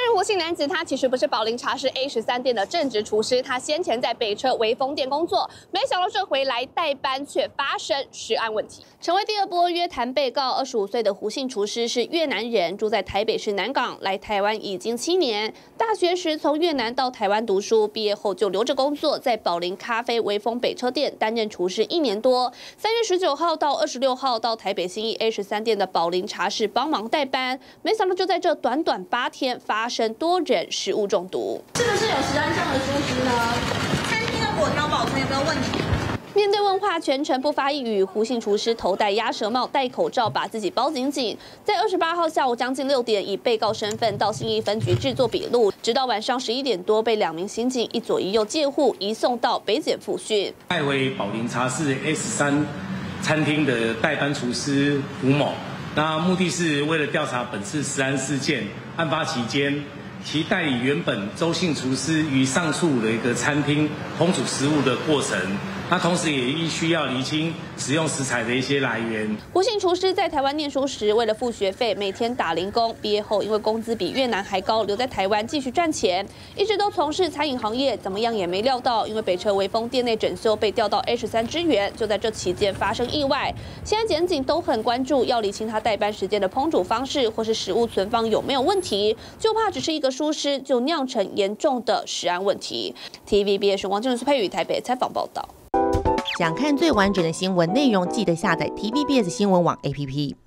人胡姓男子，他其实不是宝林茶室 A13店的正职厨师，他先前在北车微风店工作，没想到这回来代班却发生食安问题，成为第二波约谈被告。25岁的胡姓厨师是越南人，住在台北市南港，来台湾已经7年。大学时从越南到台湾读书，毕业后就留着工作，在宝林咖啡微风北车店担任厨师1年多。3月19号到26号到台北新义 A13店的宝林茶室帮忙代班，没想到就在这短短8天发生多人食物中毒， 是不是有食安上的疏失呢？餐厅的果条保存有没有问题？ 面对问话，全程不发一语。胡姓厨师头戴鸭舌帽，戴口罩，把自己包紧紧。在28号下午将近6点，以被告身份到信义分局制作笔录，直到晚上11点多，被2名刑警一左一右戒护，移送到北检复讯。 代为宝林茶室 S3餐厅的代班厨师胡某，那目的是为了调查本次食安事件。案发期间，其代理原本周姓厨师于上述的一个餐厅烹煮食物的过程，那同时也必须要厘清使用食材的一些来源。 胡姓厨师在台湾念书时，为了付学费，每天打零工。毕业后，因为工资比越南还高，留在台湾继续赚钱，一直都从事餐饮行业。怎么样也没料到，因为北车微风店内整修被调到 A13支援，就在这期间发生意外。现在检警都很关注，要厘清他代班时间的烹煮方式或是食物存放有没有问题，就怕只是一个疏失，就酿成严重的食安问题。TVBS 沈光俊、苏佩宇台北采访报道。 想看最完整的新闻内容，记得下载 TVBS 新闻网 APP。